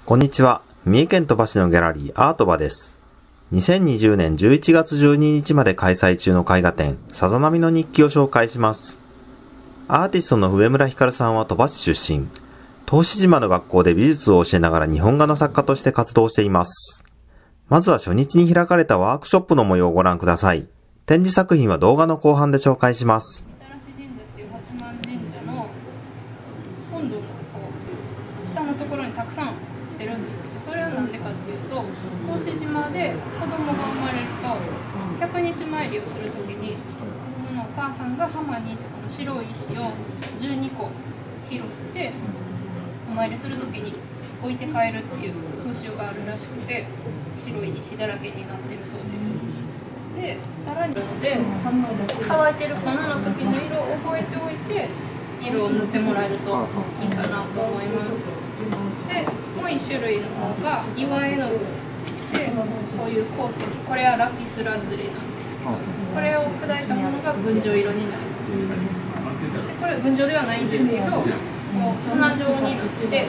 こんにちは。三重県鳥羽市のギャラリーアートバです。2020年11月12日まで開催中の絵画展、さざ波の日記を紹介します。アーティストの上村ひかるさんは鳥羽市出身。答志島の学校で美術を教えながら日本画の作家として活動しています。まずは初日に開かれたワークショップの模様をご覧ください。展示作品は動画の後半で紹介します。 みたらし神社っていう八幡神社の本堂の下のところにたくさんしてるんですけど、それはなんでかっていうと、答志島で子供が生まれると100日参りをするときに、子供のお母さんが浜にこの白い石を12個拾ってお参りするときに置いて帰るっていう風習があるらしくて、白い石だらけになってるそうです。で、さらにので乾いてる粉の時の色を覚えておいて色を塗ってもらえるといいかなと思います。で、もう一種類の方が岩絵の具で、こういう鉱石、これはラピスラズリなんですけど、これを砕いたものが群青色になる。で、これ群青ではないんですけど、こう砂状になって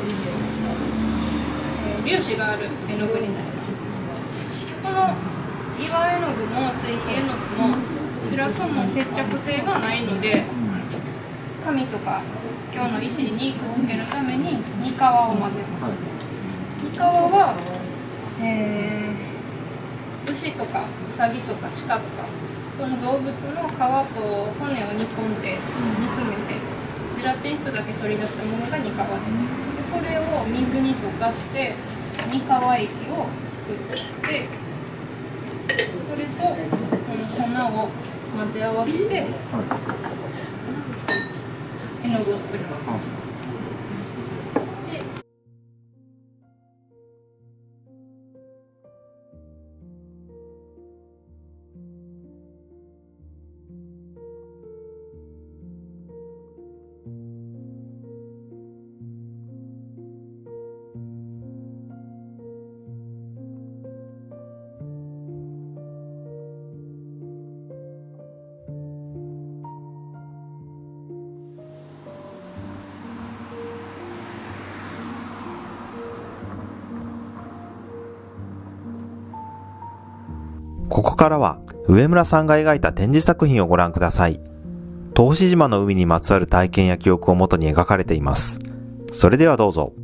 粒子がある絵の具になります。この岩絵の具も水平絵の具もどちらとも接着性がないので、紙とか今日の石にくっつけるためににかわを混ぜます。にかわは、牛とかうさぎとか鹿とかその動物の皮と骨を煮込んで煮詰めてゼラチン質だけ取り出したものがにかわです。で、これを水に溶かしてにかわ液を作って、それとこの粉を混ぜ合わせて絵の具を作ります。で、 ここからは上村さんが描いた展示作品をご覧ください。答志島の海にまつわる体験や記憶をもとに描かれています。それではどうぞ。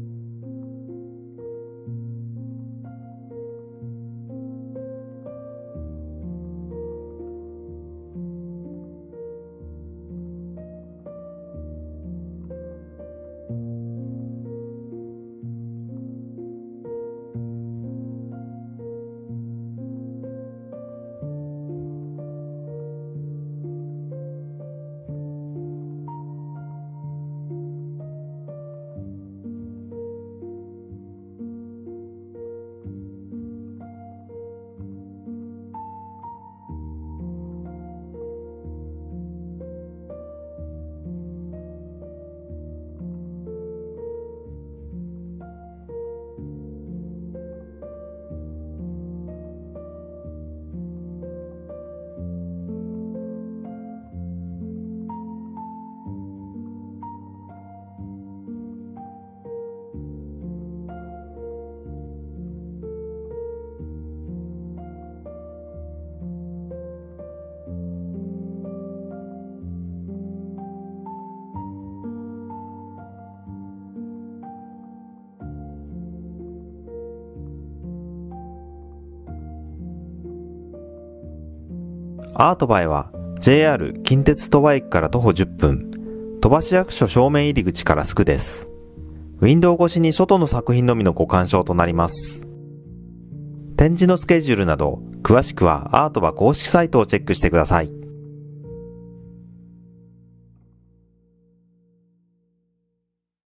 アートバイは JR 近鉄鳥羽駅から徒歩10分、鳥羽市役所正面入り口からすぐです。ウィンドウ越しに外の作品のみのご鑑賞となります。展示のスケジュールなど、詳しくはアートバ公式サイトをチェックしてください。